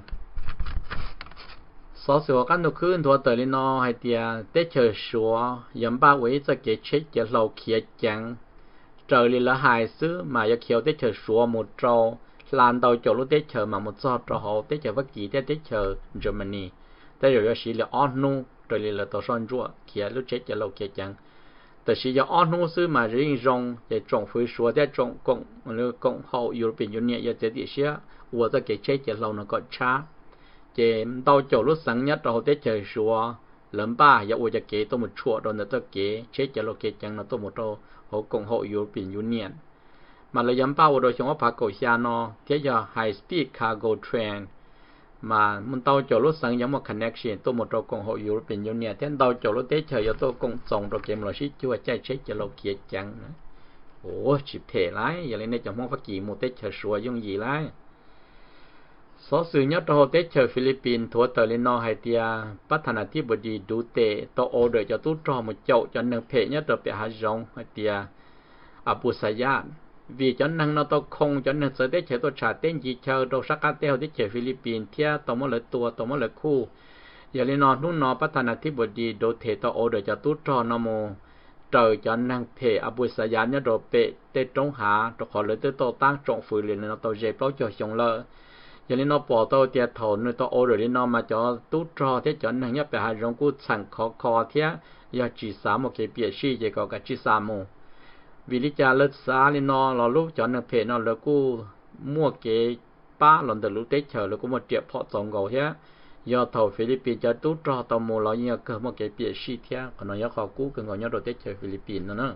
số sự họ căn tục khứ thua tờ lên nó hay tiền tết chờ số yếm ba quấy cho cái chết cái lâu kia chẳng trời lên là hai xứ mà giờ khiêu tết chờ số một trâu làm đầu chỗ lúc tết chờ mà một giọt trâu họ tết chờ bất kỳ tết tết chờ Germany tết rồi chỉ là on nu trời lên là tàu son rùa kia lúc chết cái lâu kia chẳngแต่是要按公司嘛，人用在政府说在中共那共好 European Union 要这些，我在给这些老那个差，这到九路生日然后在这说，人吧要我จะ给多么错，然后在给这些老给讲那多么多好共好 European Union， mà là yếm bao rồi chúng ta phải cầu xa nó, thế giờ high speed cargo train mà muốn tàu chỗ lúc sáng giống một connection tôi một trò cùng hội European Union thế tàu chỗ lúc tết chờ cho tôi cùng tổng rồi kiếm là xí chưa chạy chết cho lâu kia chẳng ủa chịp thể lái giờ lên đây chẳng mong phát triển một tết chờ sủa dùng gì lái số sự nhất trong tết chờ Philippines thua tờ lên nó hay tia bắt thành là tiếp body đi đủ tệ tôi order cho tôi cho một chậu cho nâng phê nhất rồi bị hạ rong hay tia Abu Sayyaf vì cho năng nó to không cho năng sở tết chơi tôi trả tên gì chơi đâu sắc cá teo tết chơi Philippines thia tôi mới lấy tua tôi mới lấy khu giờ lên nó lúc nó bắt thành là tiếp body đi đồ thể tôi order cho tôi cho nó mồ trời cho năng thể Abu Sayyaf nhớ đồ bệ tết trong hạ rồi họ lấy tới tôi tăng trọng phơi lên nó tôi dẹp bao cho xong lợ giờ lên nó bỏ tôi tiệt thổ nơi tôi order lên nó mà cho tôi cho thế cho năng nhớ bị hai rong cú sẵn khó khó thia giờ chỉ xả một cái bìa xì chỉ có cái chỉ xả mồ vì lý do lớp xa lên nó là lúc cho nó phê nó là cô mua cái ba lần từ lúc tết chờ là cô một triệu họ tổng gầu thế do thầu Philippines cho tú cho tàu mua lo như cơ một cái bìa xì thế còn nó nhớ khó cũ cái ngồi nhớ đồ tết chờ Philippines nữa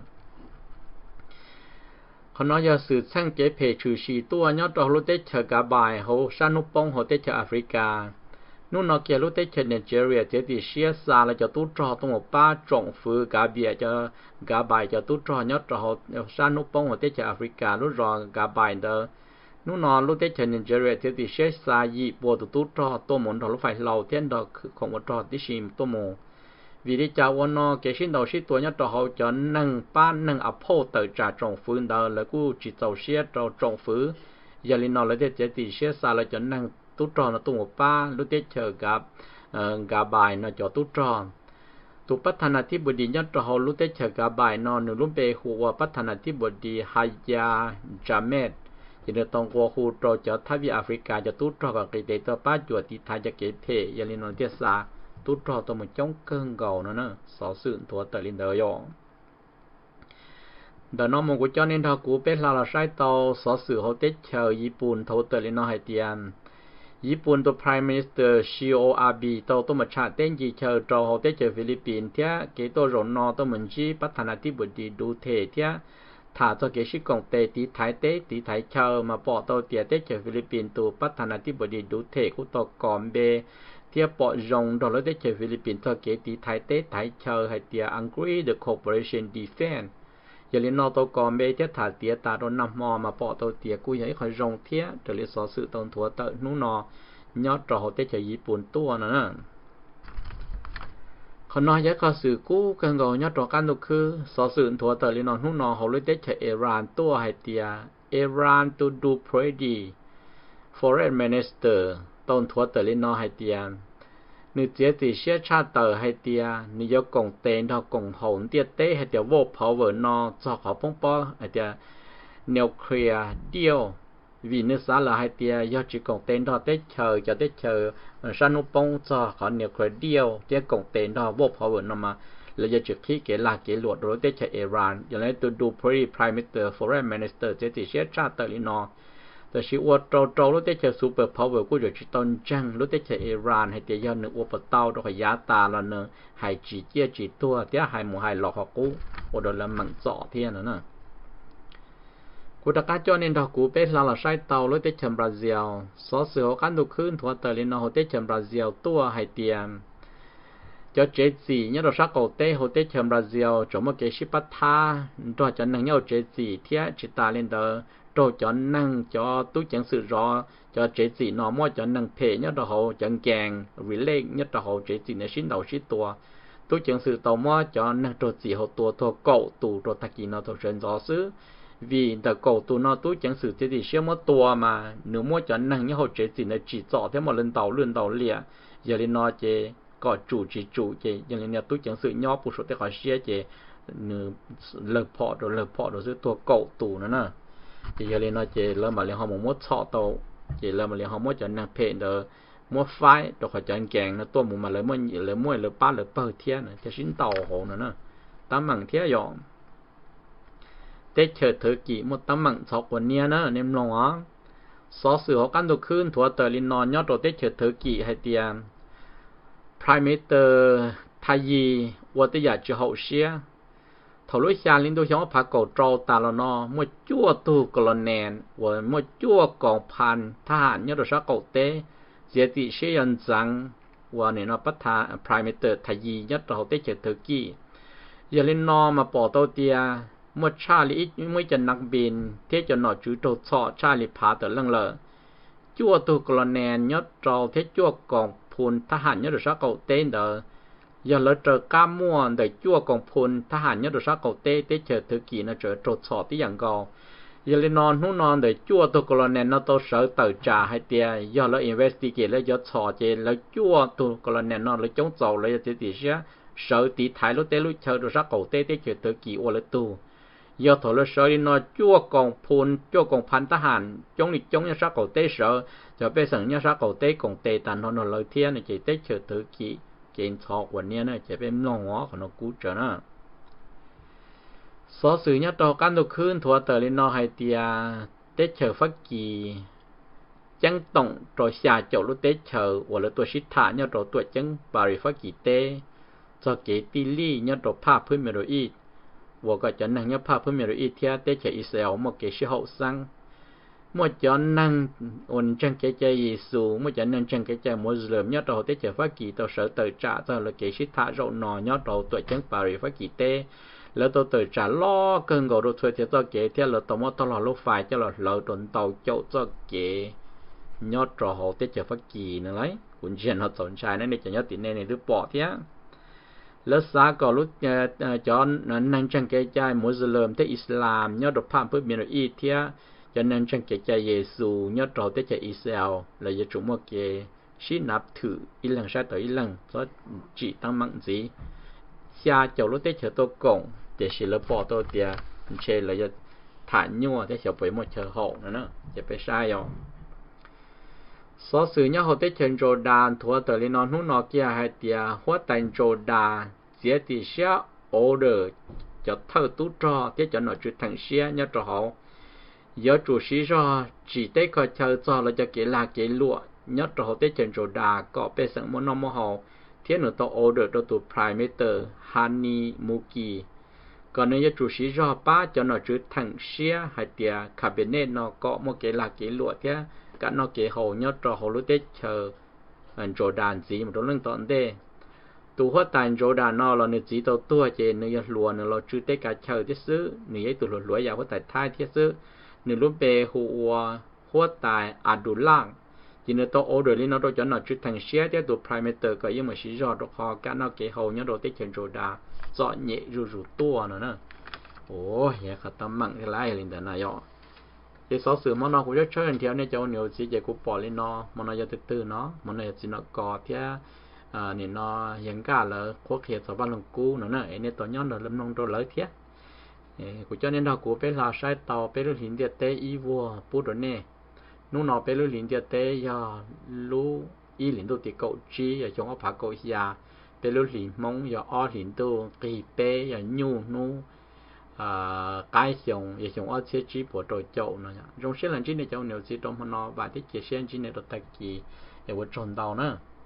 còn nó giờ sự sang cái phê trừ xì tua nhớ đồ lúc tết chờ cả bài hồ san nút bông hồ tết chờ Africa nút nó kia lúc tết chờ Nigeria thế thì xia xa là cho tú cho tàu một ba trọng phứ cả bìa cho cả bài cho tú cho nhớ đồ san nút bông hồ tết chờ Africa lúc rồi cả bài đó nút nó lúc tết chờ Nigeria thế thì xia xa gì bộ tú cho tàu muốn đó lúc phải lâu thiên đó không có cho tí xìm tàu mù vì đi chào nó cái xin đầu xin tuổi nhất cho họ cho nâng ba nâng áp hộ tới trả trọng phứ đó là cứ chỉ tàu xia cho trọng phứ giờ lên nó lấy thế thì xia xa là cho nâng tú tròn nó tu một ba lúc tết chờ gặp gặp bài nó cho tú tròn tu bắt thành là tiếp body đi nhất cho họ lúc tết chờ gặp bài nó nửa lúc về khu bắt thành là tiếp body đi Haya Jamet chỉ được tông qua khu cho cho Thái Việt Africa cho tú tròn và cái tết cho ba chuột thì thay cho cái thể giờ lên nó tiết xa tú tròn tôi một chống cơn gầu nó nữa sáu sự thua tới lên đời rồi đó nó một cái cho nên thằng cũ biết là là sai tàu sáu sự họ tết chờ Nhật thua tới lên nó hay tiềnญี่ปุ่นตัว Prime Minister ชิ โอ อาเบะตัวตัวมาชาเต้นจีเชอร์จอเขาเต้นเจอฟิลิปปินส์เทียเกตัวรอนนอตัวเหมือนจีพัฒนาที่บุตรดูเทเทียถ้าตัวเกชิกงเตตีไทยเตตีไทยเชอร์มาปอตัวเตียเต้นเจอฟิลิปปินส์ตัวพัฒนาที่บุตรดูเทคุตัวกอมเบเทียปอจงตัวแล้วเต้นเจอฟิลิปปินส์ตัวเกตีไทยเตไทยเชอร์ให้เตียอังกฤษ The Cooperation Defense giờ lên nó tôi còn bé thiết thả tia ta đó nằm mò mà bỏ tôi tia cúi ấy khỏi rong thiết trở lại số sự tồn thua tự nú nó nhớ trò họ tết chơi Nhật tua nữa còn nói với có sự cũ cần gọi nhớ trò căn được cứ số sự thua tự lên nó nú nó họ lấy tết chơi Iran tua hay tia Iran to do pretty foreign minister tồn thua tự lên nó hay tia nữ chế thì sẽ tra tờ hay tia nữ do cộng tên đó cộng hồn tia tế hay tia vô power nó cho họ phong bó hay tia nuclear deal vì nước xã là hai tia do chỉ cộng tên đó tết chờ cho tết chờ san nút bông cho họ nuclear deal tia cộng tên đó vô power nó mà là do chỉ khi cái là cái luật đối tết chờ Iran cho nên tôi do pretty prime minister foreign minister chế thì sẽ tra tờ lên nóแต่ชีวัวโตโตรู้ได้เจอซูเปอร์พาวเวอร์กูจะชิตอนจังรู้ได้เจออิหร่านให้เตียนึกว่าปะเต้าตัวขยาตาละเนอหายจีเจียจีตัวเตียหายหมูหายหลอกเขากูโอโดนละมันจ่อเทียนนะกูตะการจอนินดอกกูเป็นลาละไซเตารู้ได้เจอบราซิลซอสเสือกันดูขึ้นทัวเตอร์ลินโฮเตเจอบราซิลตัวให้เตียcho chế gì nhớ đồ sắc cầu tê hồ tê chầm Brazil cho một cái ship tha cho cho năng nhau chế gì thiết chỉ ta lên đó cho cho năng cho tú chẳng sự rõ cho chế gì nó mua cho năng thể nhớ đồ hồ chẳng càng relay nhớ đồ hồ chế gì nó xin đầu xin tua tú chẳng sự tàu mua cho năng đồ gì hồ tua thô cậu tù đồ thạch gì nó thô trên gió xứ vì tờ cầu tụ nó tú chẳng sự thế thì xem mất tua mà nếu mua cho năng như hậu chế gì là chỉ rõ thế một lần tàu lần tàu lìa giờ lên nó chế có chủ chỉ chủ chế giờ lên tú chẳng sự nhỏ phụ số thế khỏi xe chế lợp phọ rồi lợp phọ rồi giữa tua cầu tụ nữa nè thì giờ lên nó chế lên mà lên họ muốn mua sọ tàu chế lên mà lên họ mua cho năng phê được mua phái rồi khỏi cho anh kèn nó tua mà lấy mua lấy mua lấy ba lấy bơ thiên này cho xin tàu hộ nữa nè tám bằng thế rồi tết chờ thời kỳ một tấm bằng sọc của nia nữa nem lòng á số sự họ căn được khuyên thua tờ linh non nhớ đồ tết chờ thời kỳ hay tiền Prime Minister Thái Yi và tới giờ chưa hậu xia thầu lối xa linh đôi giống phá cầu trâu ta là nó một chúa tu colonel và một chúa còn pan than nhớ đồ sao cầu tế giờ thì sẽ nhận rằng và nên nó bắt thà Prime Minister Thái Yi nhớ đồ tết chờ thời kỳ giờ linh non mà bỏ tàu tia một cha lý mới chân nặc biên thế cho nó chú trâu sọ cha lý phá tới lăng lờ chúa tu colonel nhớ trâu thế chúa còn phunทหารnhớ được sao cậu tên đó giờ lỡ trở cam mua để chúa còn phunทหารnhớ được sao cậu tên thế chờ thời kỳ nó trở trâu sọ tí dạng gò giờ lên non hú non để chúa tu colonel nó tôi sợ tự trả hay tia giờ lỡ investigate lấy giờ sọ chế lỡ chúa tu colonel nó lấy chống dầu lấy thế thì sẽ sợ tí thái lúc té lúc chờ được sao cậu tên thế chờ thời kỳ ô lỡ tu giờ thổi lên sợi nó chúa còn phun chúa còn phán ta hàn chống đi chống nhà sát cầu tế sợ giờ bây giờ nhà sát cầu tế còn tệ tàn nó nó lời thiên này chỉ tế chờ tự kỷ kiện thọ của nia này chỉ bên lòng ngó của nó cú trở nữa số sự nhất đó căn được khuyên thua tờ lên nó hay tia tế chờ phát kỳ chẳng tổng rồi xả chỗ lúc tế chờ hoặc là tuổi shit thả nhất rồi tuổi chẳng bari phát kỳ tế cho kế tỷ lệ nhất rồi paพื้น middle east我个就能要怕พื้น middle east ที่tế chờ Israel một cái sự hậu sang một cho năng ổn chân cái chơi Giêsu một cho năng chân cái chơi Muslim nhất rồi tế chờ phát kỳ tàu sở tự trả cho là cái shit thả rộng nọ nhất rồi tuổi chẳng bari phát kỳ tếแล้วตัวเตอจ่าล้อเกินกว่าเราช่วยเที่ยวตัวเก๋เที่ยวเราตัวมอตลอดลูกไฟจะเราเราโดนเตาโจตัวเก๋ยอดรอหอเที่ยวจะฟักกีนั่นไรคุณเชียนเราสนใจนั่นเนี่ยจะยอดติดในในหรือปอเที่ยแล้วสาก็รู้จอนนั่งจังเก๋ใจมุสลิมเที่ยวอิสลามยอดรภาพเพื่อมีเราอีเที่ยจะนั่งจังเก๋ใจเยซูยอดรอเที่ยวจะอิสราเอลเราจะจุ่มว่าเก๋ชี้นับถืออีหลังใช้ต่ออีหลังเพราะจีตั้งมั่งจีxa chỗ lúc tết chờ tôi cổng để xí lớp bỏ tôi thì chơi là thả nhua để chờ với một chờ hậu nữa nữaจะไปsai rồi số sự nhớ hậu tết chờ Jordan thua tờ lên non hú nọ kia hay thì hóa thành Jordan chỉ thì sẽ order cho thâu tú trò để cho nó trở thành xe nhớ trò hậu giờ chủ sĩ cho chỉ tết coi chờ cho là cho cái là cái lụa nhớ trò hậu tết chờ Jordan có bé sẵn muốn nó mua hậu thế nữa tôi order cho tụ Prime Minister Hani Muki còn nếu chủ sĩ do ba cho nó trở thành xe hay tiệt cabinet nó có một cái là cái lụa thế cả nó cái hậu nhớ cho hậu lúc tết chờ anh Jordan gì mà đó lên tận đây tụ hóa thành Jordan nó là người chỉ tàu tua chế người lụa nó là chữ tết cả chờ thế xứ người tụ lụa lụa giàu hóa thành thai thế xứ người lúc về hùa hóa thành Abdullah chỉ nên tôi order lên nó rồi cho nó trở thành xe tiếp tục Prime Minister cái gì mà chỉ do được họ cả nó cái hậu nhớ đồ tết chân rồi đã dọn nhẹ rù rù tua nữa nè ôi ya khát tâm mặn cái lại lên đó này ạ cái số sự mà nó cũng rất chơi theo nên cho nhiều chỉ để cũng bỏ lên nó mà nó giờ từ từ nó mà nó chỉ nó có thế à nên nó hiện cả là quốc hiệu số ban lần cũ nữa nè nên tôi nhớ là lâm nông rồi lấy thế của cho nên đó của bé là sai tàu bé là hiện địa tế y vua bút rồi nè nô nọ bé lưu liền địa tế ya lưu y liền đồ tiệt cậu chi ya trong áp phá cậu ya bé lưu liền mong ya o liền đồ kỳ bé ya nhu nô à cái xong ya trong áp chế chi bộ đồ chậu nữa trong xe lần chi này chậu nhiều chi trong nó và tiết chế xe chi này đồ tạch kỳ ya vượt tròn tàu nữa